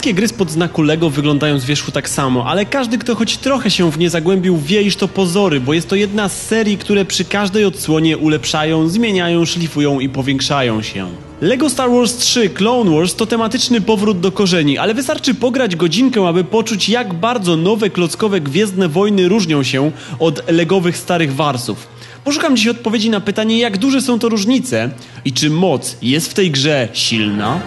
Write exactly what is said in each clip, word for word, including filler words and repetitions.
Wszystkie gry spod znaku LEGO wyglądają z wierzchu tak samo, ale każdy, kto choć trochę się w nie zagłębił, wie, iż to pozory, bo jest to jedna z serii, które przy każdej odsłonie ulepszają, zmieniają, szlifują i powiększają się. LEGO Star Wars trzy Clone Wars to tematyczny powrót do korzeni, ale wystarczy pograć godzinkę, aby poczuć, jak bardzo nowe klockowe Gwiezdne Wojny różnią się od legowych starych warsów. Poszukam dziś odpowiedzi na pytanie, jak duże są to różnice i czy moc jest w tej grze silna?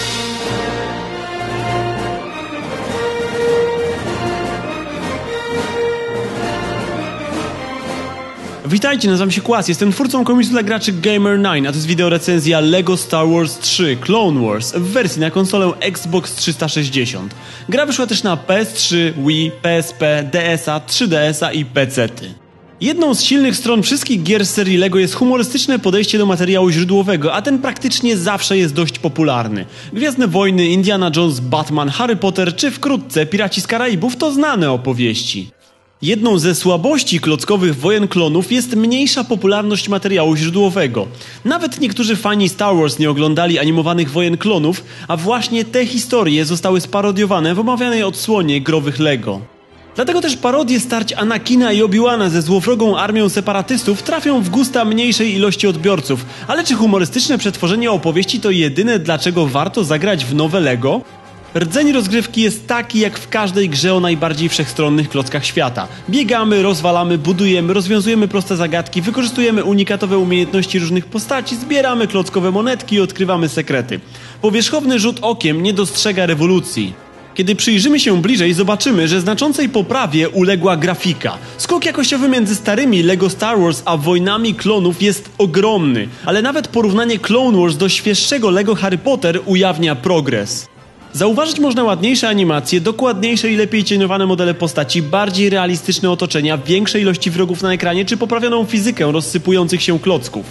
Witajcie, nazywam się Kłas, jestem twórcą komisji dla graczy Gamer dziewięć, a to jest wideo recenzja LEGO Star Wars trzy Clone Wars w wersji na konsolę Xbox trzysta sześćdziesiąt. Gra wyszła też na P S trzy, Wii, P S P, D S a, trzy D S a i pecety. Jedną z silnych stron wszystkich gier z serii LEGO jest humorystyczne podejście do materiału źródłowego, a ten praktycznie zawsze jest dość popularny. Gwiezdne Wojny, Indiana Jones, Batman, Harry Potter czy wkrótce Piraci z Karaibów to znane opowieści. Jedną ze słabości klockowych wojen klonów jest mniejsza popularność materiału źródłowego. Nawet niektórzy fani Star Wars nie oglądali animowanych wojen klonów, a właśnie te historie zostały sparodiowane w omawianej odsłonie growych LEGO. Dlatego też parodie starć Anakina i Obi-Wana ze złowrogą armią separatystów trafią w gusta mniejszej ilości odbiorców. Ale czy humorystyczne przetworzenie opowieści to jedyne, dlaczego warto zagrać w nowe LEGO? Rdzeń rozgrywki jest taki jak w każdej grze o najbardziej wszechstronnych klockach świata. Biegamy, rozwalamy, budujemy, rozwiązujemy proste zagadki, wykorzystujemy unikatowe umiejętności różnych postaci, zbieramy klockowe monetki i odkrywamy sekrety. Powierzchowny rzut okiem nie dostrzega rewolucji. Kiedy przyjrzymy się bliżej, zobaczymy, że znaczącej poprawie uległa grafika. Skok jakościowy między starymi LEGO Star Wars a wojnami klonów jest ogromny, ale nawet porównanie Clone Wars do świeższego LEGO Harry Potter ujawnia progres. Zauważyć można ładniejsze animacje, dokładniejsze i lepiej cieniowane modele postaci, bardziej realistyczne otoczenia, większe ilości wrogów na ekranie czy poprawioną fizykę rozsypujących się klocków.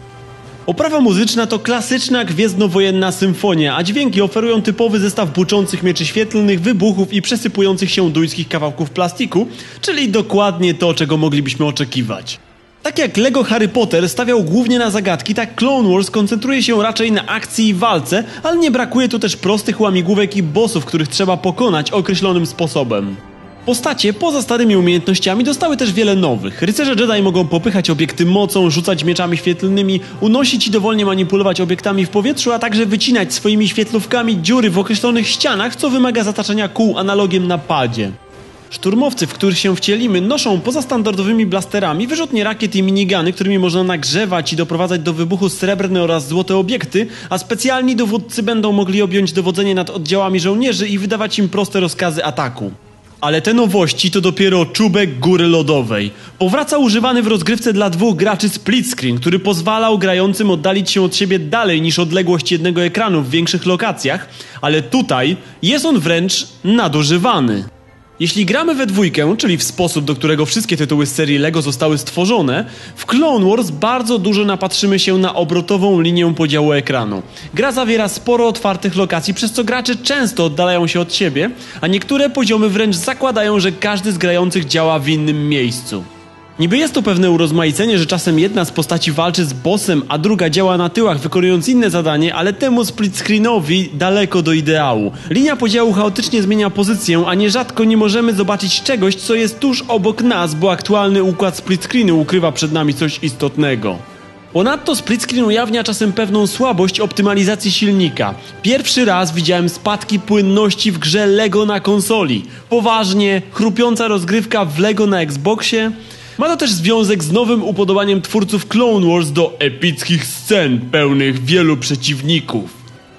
Oprawa muzyczna to klasyczna gwiezdnowojenna symfonia, a dźwięki oferują typowy zestaw buczących mieczy świetlnych, wybuchów i przesypujących się duńskich kawałków plastiku, czyli dokładnie to, czego moglibyśmy oczekiwać. Tak jak LEGO Harry Potter stawiał głównie na zagadki, tak Clone Wars koncentruje się raczej na akcji i walce, ale nie brakuje tu też prostych łamigłówek i bossów, których trzeba pokonać określonym sposobem. Postacie poza starymi umiejętnościami dostały też wiele nowych. Rycerze Jedi mogą popychać obiekty mocą, rzucać mieczami świetlnymi, unosić i dowolnie manipulować obiektami w powietrzu, a także wycinać swoimi świetlówkami dziury w określonych ścianach, co wymaga zataczania kół analogiem na padzie. Szturmowcy, w których się wcielimy, noszą poza standardowymi blasterami wyrzutnie rakiet i minigany, którymi można nagrzewać i doprowadzać do wybuchu srebrne oraz złote obiekty, a specjalni dowódcy będą mogli objąć dowodzenie nad oddziałami żołnierzy i wydawać im proste rozkazy ataku. Ale te nowości to dopiero czubek góry lodowej. Powraca używany w rozgrywce dla dwóch graczy split screen, który pozwalał grającym oddalić się od siebie dalej niż odległość jednego ekranu w większych lokacjach, ale tutaj jest on wręcz nadużywany. Jeśli gramy we dwójkę, czyli w sposób, do którego wszystkie tytuły z serii LEGO zostały stworzone, w Clone Wars bardzo dużo napatrzymy się na obrotową linię podziału ekranu. Gra zawiera sporo otwartych lokacji, przez co gracze często oddalają się od siebie, a niektóre poziomy wręcz zakładają, że każdy z grających działa w innym miejscu. Niby jest to pewne urozmaicenie, że czasem jedna z postaci walczy z bossem, a druga działa na tyłach, wykonując inne zadanie, ale temu split screenowi daleko do ideału. Linia podziału chaotycznie zmienia pozycję, a nierzadko nie możemy zobaczyć czegoś, co jest tuż obok nas, bo aktualny układ split screenu ukrywa przed nami coś istotnego. Ponadto split screen ujawnia czasem pewną słabość optymalizacji silnika. Pierwszy raz widziałem spadki płynności w grze LEGO na konsoli. Poważnie, chrupiąca rozgrywka w LEGO na Xboxie? Ma to też związek z nowym upodobaniem twórców Clone Wars do epickich scen pełnych wielu przeciwników.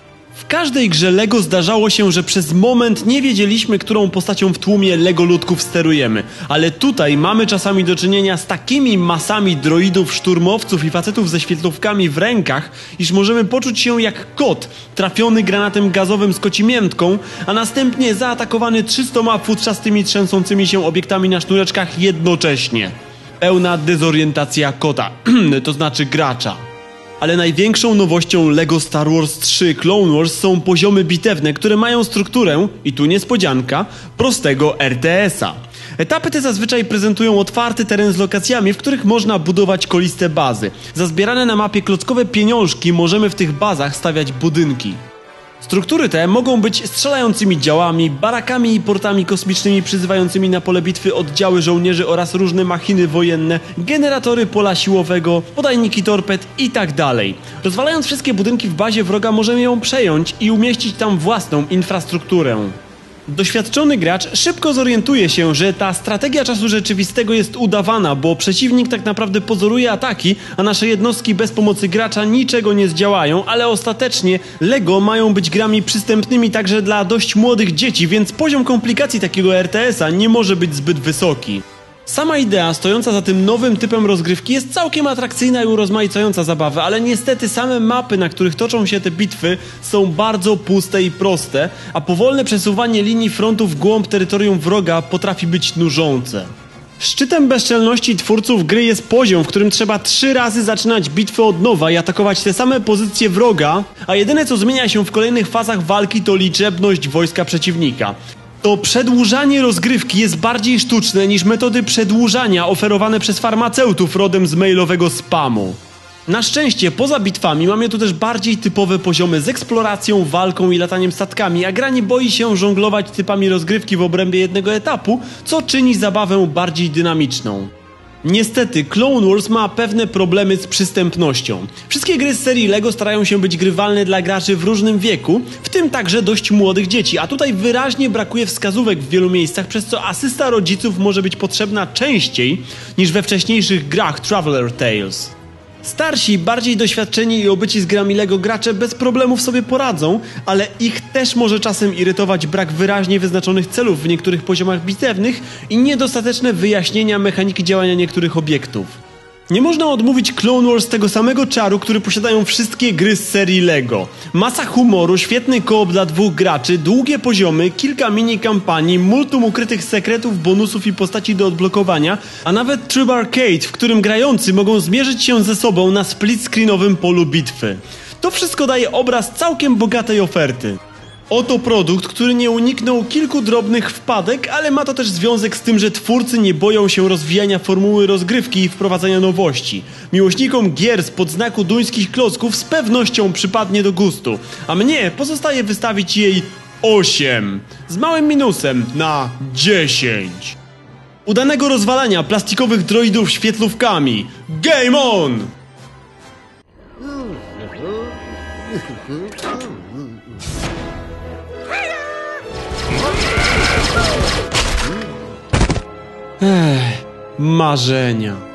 W każdej grze LEGO zdarzało się, że przez moment nie wiedzieliśmy, którą postacią w tłumie LEGO ludków sterujemy, ale tutaj mamy czasami do czynienia z takimi masami droidów, szturmowców i facetów ze świetlówkami w rękach, iż możemy poczuć się jak kot trafiony granatem gazowym z kocimiętką, a następnie zaatakowany trzystoma futrzastymi trzęsącymi się obiektami na sznureczkach jednocześnie. Pełna dezorientacja kota, to znaczy gracza. Ale największą nowością LEGO Star Wars trzy Clone Wars są poziomy bitewne, które mają strukturę, i tu niespodzianka, prostego R T S a. Etapy te zazwyczaj prezentują otwarty teren z lokacjami, w których można budować koliste bazy. Za zbierane na mapie klockowe pieniążki możemy w tych bazach stawiać budynki. Struktury te mogą być strzelającymi działami, barakami i portami kosmicznymi przyzywającymi na pole bitwy oddziały żołnierzy oraz różne machiny wojenne, generatory pola siłowego, podajniki torped itd. Rozwalając wszystkie budynki w bazie wroga możemy ją przejąć i umieścić tam własną infrastrukturę. Doświadczony gracz szybko zorientuje się, że ta strategia czasu rzeczywistego jest udawana, bo przeciwnik tak naprawdę pozoruje ataki, a nasze jednostki bez pomocy gracza niczego nie zdziałają, ale ostatecznie LEGO mają być grami przystępnymi także dla dość młodych dzieci, więc poziom komplikacji takiego R T S a nie może być zbyt wysoki. Sama idea stojąca za tym nowym typem rozgrywki jest całkiem atrakcyjna i urozmaicająca zabawę, ale niestety same mapy, na których toczą się te bitwy, są bardzo puste i proste, a powolne przesuwanie linii frontu w głąb terytorium wroga potrafi być nużące. Szczytem bezczelności twórców gry jest poziom, w którym trzeba trzy razy zaczynać bitwę od nowa i atakować te same pozycje wroga, a jedyne co zmienia się w kolejnych fazach walki to liczebność wojska przeciwnika. To przedłużanie rozgrywki jest bardziej sztuczne niż metody przedłużania oferowane przez farmaceutów rodem z mailowego spamu. Na szczęście poza bitwami mamy tu też bardziej typowe poziomy z eksploracją, walką i lataniem statkami, a gra nie boi się żonglować typami rozgrywki w obrębie jednego etapu, co czyni zabawę bardziej dynamiczną. Niestety, Clone Wars ma pewne problemy z przystępnością. Wszystkie gry z serii LEGO starają się być grywalne dla graczy w różnym wieku, w tym także dość młodych dzieci, a tutaj wyraźnie brakuje wskazówek w wielu miejscach, przez co asysta rodziców może być potrzebna częściej niż we wcześniejszych grach Traveler Tales. Starsi, bardziej doświadczeni i obyci z grami LEGO gracze bez problemów sobie poradzą, ale ich też może czasem irytować brak wyraźnie wyznaczonych celów w niektórych poziomach bitewnych i niedostateczne wyjaśnienia mechaniki działania niektórych obiektów. Nie można odmówić Clone Wars tego samego czaru, który posiadają wszystkie gry z serii LEGO. Masa humoru, świetny koop dla dwóch graczy, długie poziomy, kilka mini kampanii, multum ukrytych sekretów, bonusów i postaci do odblokowania, a nawet tryb arcade, w którym grający mogą zmierzyć się ze sobą na split-screenowym polu bitwy. To wszystko daje obraz całkiem bogatej oferty. Oto produkt, który nie uniknął kilku drobnych wpadek, ale ma to też związek z tym, że twórcy nie boją się rozwijania formuły rozgrywki i wprowadzania nowości. Miłośnikom gier spod znaku duńskich klocków z pewnością przypadnie do gustu, a mnie pozostaje wystawić jej osiem, z małym minusem na dziesięć. Udanego rozwalania plastikowych droidów świetlówkami. Game on! Ech, marzenia.